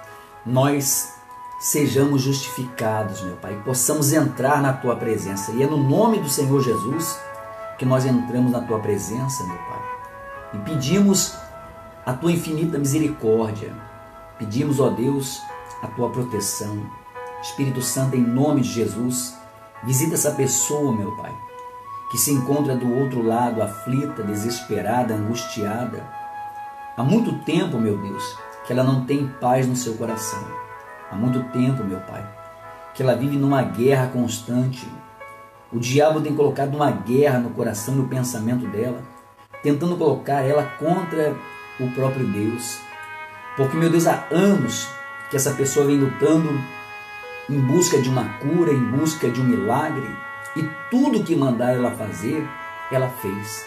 nós sejamos justificados, meu Pai, e possamos entrar na Tua presença. E é no nome do Senhor Jesus que nós entramos na Tua presença, meu Pai, e pedimos a Tua infinita misericórdia. Pedimos, ó Deus, a Tua proteção. Espírito Santo, em nome de Jesus, visita essa pessoa, meu Pai, que se encontra do outro lado, aflita, desesperada, angustiada. Há muito tempo, meu Deus, que ela não tem paz no seu coração. Há muito tempo, meu Pai, que ela vive numa guerra constante. O diabo tem colocado uma guerra no coração e no pensamento dela, tentando colocar ela contra o próprio Deus. Porque, meu Deus, há anos que essa pessoa vem lutando em busca de uma cura, em busca de um milagre, e tudo que mandar ela fazer, ela fez.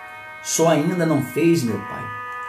Só ainda não fez, meu Pai,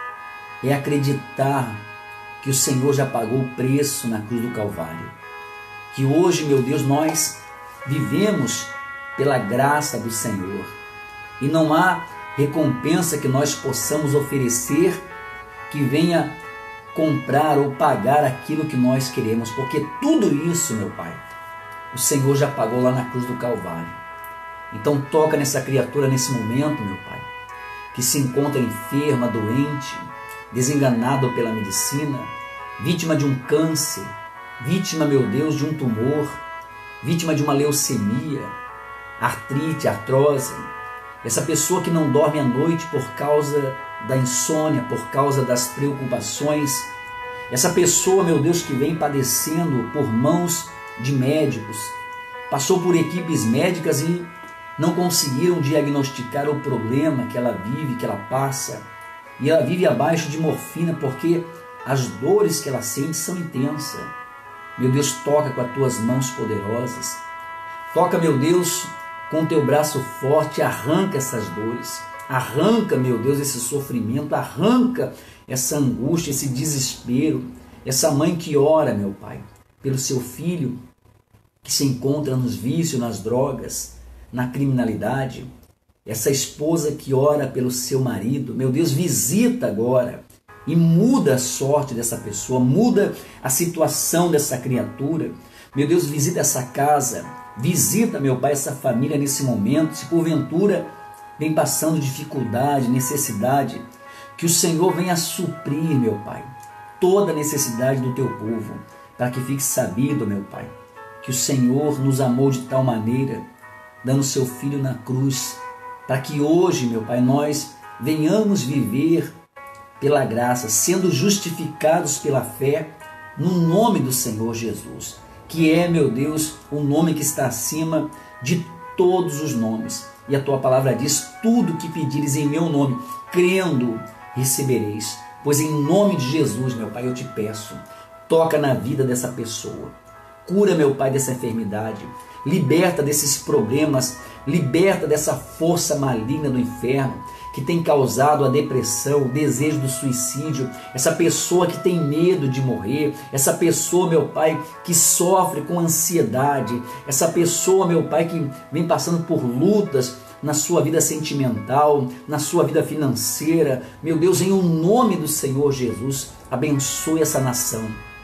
é acreditar que o Senhor já pagou o preço na cruz do Calvário. Que hoje, meu Deus, nós vivemos pela graça do Senhor. E não há recompensa que nós possamos oferecer que venha comprar ou pagar aquilo que nós queremos. Porque tudo isso, meu Pai, o Senhor já pagou lá na cruz do Calvário. Então toca nessa criatura nesse momento, meu Pai, que se encontra enferma, doente, desenganado pela medicina, vítima de um câncer, vítima, meu Deus, de um tumor, vítima de uma leucemia, artrite, artrose, essa pessoa que não dorme à noite por causa da insônia, por causa das preocupações, essa pessoa, meu Deus, que vem padecendo por mãos de médicos, passou por equipes médicas e não conseguiram diagnosticar o problema que ela vive, que ela passa, e ela vive abaixo de morfina porque as dores que ela sente são intensas. Meu Deus, toca com as Tuas mãos poderosas. Toca, meu Deus, com o Teu braço forte, arranca essas dores. Arranca, meu Deus, esse sofrimento, arranca essa angústia, esse desespero. Essa mãe que ora, meu Pai, pelo seu filho que se encontra nos vícios, nas drogas, na criminalidade. Essa esposa que ora pelo seu marido, meu Deus, visita agora e muda a sorte dessa pessoa, muda a situação dessa criatura. Meu Deus, visita essa casa, visita, meu Pai, essa família nesse momento. Se porventura vem passando dificuldade, necessidade, que o Senhor venha suprir, meu Pai, toda a necessidade do Teu povo, para que fique sabido, meu Pai, que o Senhor nos amou de tal maneira, dando seu Filho na cruz, para que hoje, meu Pai, nós venhamos viver pela graça, sendo justificados pela fé no nome do Senhor Jesus, que é, meu Deus, o nome que está acima de todos os nomes. E a Tua palavra diz, tudo que pedires em meu nome, crendo, recebereis. Pois em nome de Jesus, meu Pai, eu te peço, toca na vida dessa pessoa. Cura, meu Pai, dessa enfermidade. Liberta desses problemas, liberta dessa força maligna do inferno que tem causado a depressão, o desejo do suicídio, essa pessoa que tem medo de morrer, essa pessoa, meu Pai, que sofre com ansiedade, essa pessoa, meu Pai, que vem passando por lutas na sua vida sentimental, na sua vida financeira. Meu Deus, em o nome do Senhor Jesus, abençoe essa nação,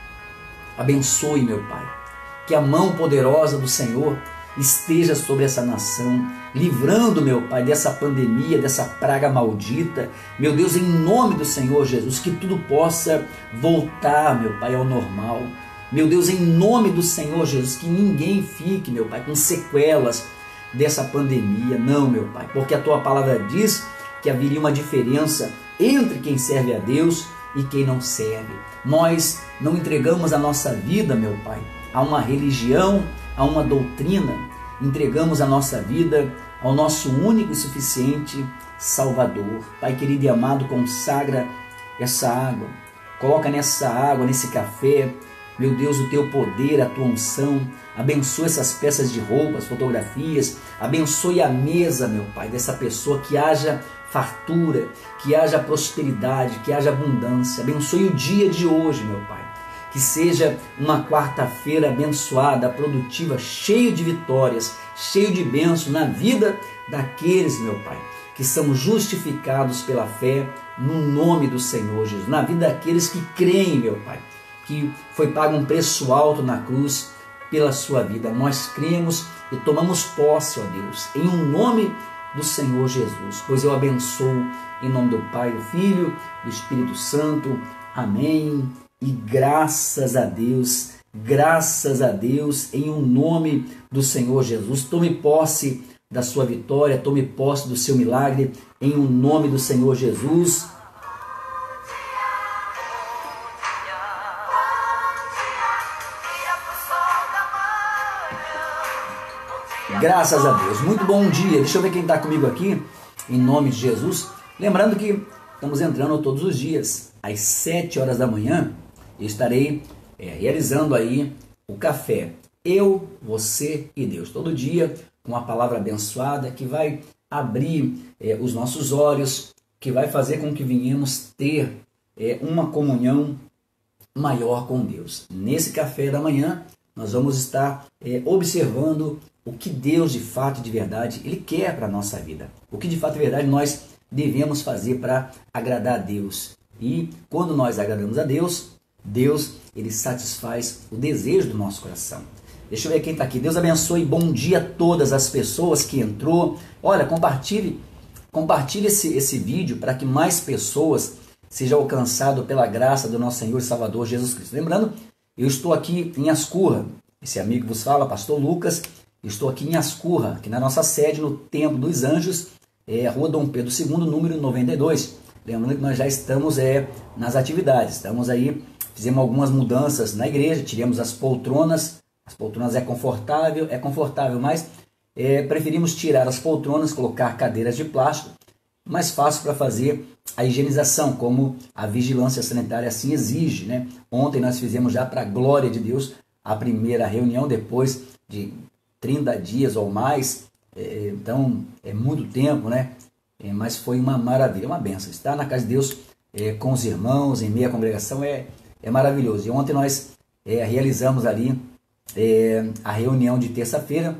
abençoe, meu Pai, que a mão poderosa do Senhor esteja sobre essa nação, livrando, meu Pai, dessa pandemia, dessa praga maldita. Meu Deus, em nome do Senhor Jesus, que tudo possa voltar, meu Pai, ao normal. Meu Deus, em nome do Senhor Jesus, que ninguém fique, meu Pai, com sequelas dessa pandemia. Não, meu Pai, porque a Tua palavra diz que haveria uma diferença entre quem serve a Deus e quem não serve. Nós não entregamos a nossa vida, meu Pai, a uma religião, a uma doutrina. Entregamos a nossa vida ao nosso único e suficiente Salvador. Pai querido e amado, consagra essa água, coloca nessa água, nesse café, meu Deus, o Teu poder, a Tua unção, Abençoe essas peças de roupas, fotografias. Abençoe a mesa, meu Pai, dessa pessoa, que haja fartura, que haja prosperidade, que haja abundância. Abençoe o dia de hoje, meu Pai. Que seja uma quarta-feira abençoada, produtiva, cheio de vitórias, cheio de bênçãos na vida daqueles, meu Pai, que são justificados pela fé no nome do Senhor Jesus. Na vida daqueles que creem, meu Pai, que foi pago um preço alto na cruz pela sua vida. Nós cremos e tomamos posse, ó Deus, em um nome do Senhor Jesus. Pois eu abençoo em nome do Pai, do Filho, do Espírito Santo. Amém. E graças a Deus, graças a Deus, em um nome do Senhor Jesus. Tome posse da sua vitória, tome posse do seu milagre, em um nome do Senhor Jesus. Graças a Deus. Muito bom dia. Deixa eu ver quem está comigo aqui, em nome de Jesus. Lembrando que estamos entrando todos os dias, às sete horas da manhã, eu estarei é, realizando aí o café. Eu, você e Deus. Todo dia com uma palavra abençoada que vai abrir é, os nossos olhos, que vai fazer com que venhamos ter é, uma comunhão maior com Deus. Nesse café da manhã, nós vamos estar é, observando o que Deus de fato e de verdade Ele quer para a nossa vida. O que de fato e verdade nós devemos fazer para agradar a Deus. E quando nós agradamos a Deus, Deus Ele satisfaz o desejo do nosso coração. Deixa eu ver quem está aqui. Deus abençoe. Bom dia a todas as pessoas que entrou. Olha, compartilhe, compartilhe esse, esse vídeo para que mais pessoas sejam alcançadas pela graça do nosso Senhor e Salvador Jesus Cristo. Lembrando, eu estou aqui em Ascurra. Esse amigo que vos fala, pastor Lucas. Eu estou aqui em Ascurra, aqui na nossa sede, no Templo dos Anjos, é, Rua Dom Pedro segundo, número noventa e dois. Lembrando que nós já estamos é, nas atividades. Estamos aí, fizemos algumas mudanças na igreja, tiramos as poltronas. As poltronas é confortável, é confortável, mas é, preferimos tirar as poltronas, colocar cadeiras de plástico, mais fácil para fazer a higienização, como a vigilância sanitária assim exige, né? Ontem nós fizemos já, para a glória de Deus, a primeira reunião, depois de trinta dias ou mais, é, então é muito tempo, né? É, mas foi uma maravilha, uma benção. Estar na casa de Deus é, com os irmãos, em meia congregação, é, é maravilhoso. E ontem nós é, realizamos ali É, a reunião de terça-feira.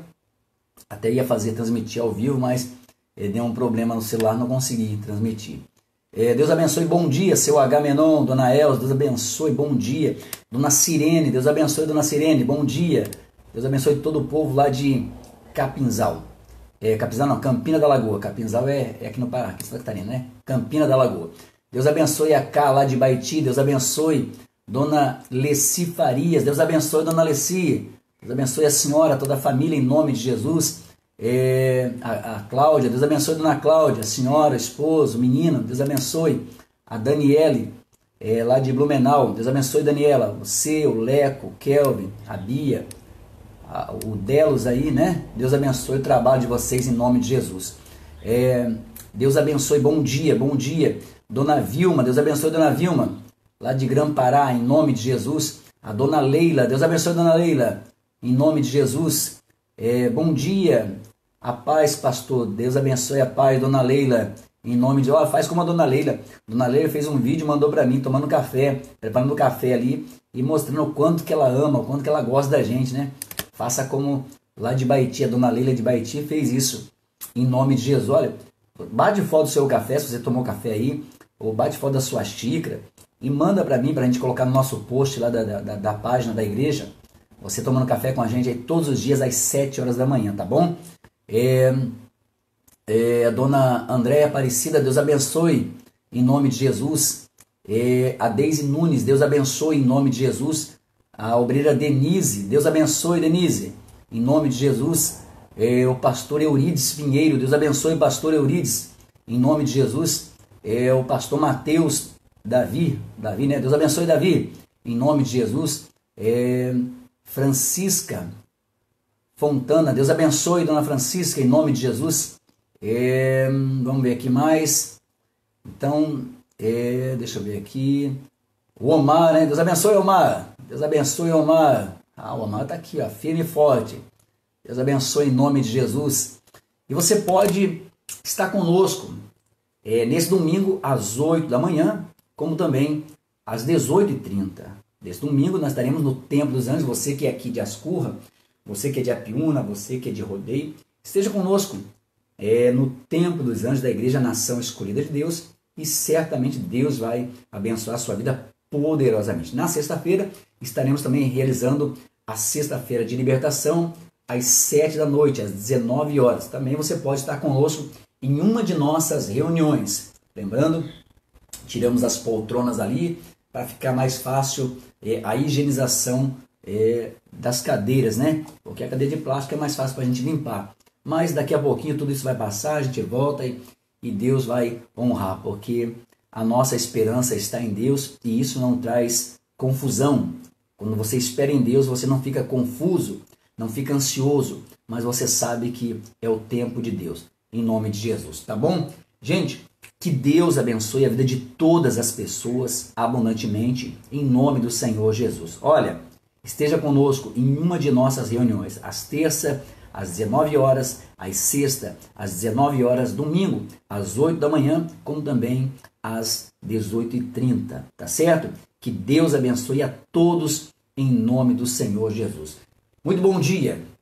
Até ia fazer transmitir ao vivo, mas é, deu um problema no celular, não consegui transmitir. É, Deus abençoe, bom dia, seu H. Menon, Dona Elza, Deus abençoe, bom dia. Dona Sirene, Deus abençoe, Dona Sirene, bom dia. Deus abençoe todo o povo lá de Capinzal. É, Capinzal não, Campina da Lagoa. Capinzal é, é aqui no Pará, aqui em Santa Catarina, né? Campina da Lagoa. Deus abençoe a Cá lá de Baiti, Deus abençoe Dona Leci Farias, Deus abençoe Dona Leci, Deus abençoe a senhora, toda a família em nome de Jesus. É, a, a Cláudia, Deus abençoe Dona Cláudia, a senhora, esposo, menino, Deus abençoe. A Daniele, é, lá de Blumenau, Deus abençoe Daniela, você, o Leco, o Kelvin, a Bia, a, o Delos aí, né? Deus abençoe o trabalho de vocês em nome de Jesus. É, Deus abençoe, bom dia, bom dia. Dona Vilma, Deus abençoe Dona Vilma, lá de Grã-Pará, em nome de Jesus. A Dona Leila, Deus abençoe Dona Leila, em nome de Jesus. É, bom dia, a paz, pastor, Deus abençoe a paz, Dona Leila, em nome de... Ó, faz como a Dona Leila. Dona Leila fez um vídeo e mandou para mim, tomando café, preparando café ali, e mostrando o quanto que ela ama, o quanto que ela gosta da gente, né? Faça como lá de Baiti, a Dona Leila de Baiti fez isso, em nome de Jesus. Olha, bate foto do seu café, se você tomou café aí, ou bate foto da sua xícara, e manda para mim, para a gente colocar no nosso post lá da, da, da página da igreja. Você tomando café com a gente aí todos os dias às sete horas da manhã, tá bom? É, é, a Dona Andréia Aparecida, Deus abençoe em nome de Jesus. É, a Deise Nunes, Deus abençoe em nome de Jesus. A obreira Denise, Deus abençoe, Denise, em nome de Jesus. É, o pastor Eurides Pinheiro, Deus abençoe, pastor Eurides, em nome de Jesus. É, o pastor Mateus Davi, Davi, né? Deus abençoe Davi, em nome de Jesus. É, Francisca Fontana, Deus abençoe Dona Francisca, em nome de Jesus. É, vamos ver aqui mais. Então, é, deixa eu ver aqui. O Omar, né? Deus abençoe Omar, Deus abençoe Omar. Ah, o amado está aqui, ó, firme e forte. Deus abençoe em nome de Jesus. E você pode estar conosco é, nesse domingo às oito da manhã, como também às dezoito e trinta. Nesse domingo nós estaremos no Templo dos Anjos. Você que é aqui de Ascurra, você que é de Apiúna, você que é de Rodeio, esteja conosco é, no Templo dos Anjos da Igreja Nação Escolhida de Deus, e certamente Deus vai abençoar a sua vida poderosamente. Na sexta-feira estaremos também realizando a sexta-feira de libertação às sete da noite, às dezenove horas. Também você pode estar conosco em uma de nossas reuniões. Lembrando, tiramos as poltronas ali para ficar mais fácil é, a higienização é, das cadeiras, né? Porque a cadeira de plástico é mais fácil para a gente limpar. Mas daqui a pouquinho tudo isso vai passar, a gente volta e, e Deus vai honrar, porque a nossa esperança está em Deus e isso não traz confusão. Quando você espera em Deus, você não fica confuso, não fica ansioso, mas você sabe que é o tempo de Deus, em nome de Jesus, tá bom? Gente, que Deus abençoe a vida de todas as pessoas abundantemente, em nome do Senhor Jesus. Olha, esteja conosco em uma de nossas reuniões, às terça, às dezenove horas, às sexta, às dezenove horas, domingo, às oito da manhã, como também às dezoito e trinta, tá certo? Que Deus abençoe a todos em nome do Senhor Jesus. Muito bom dia!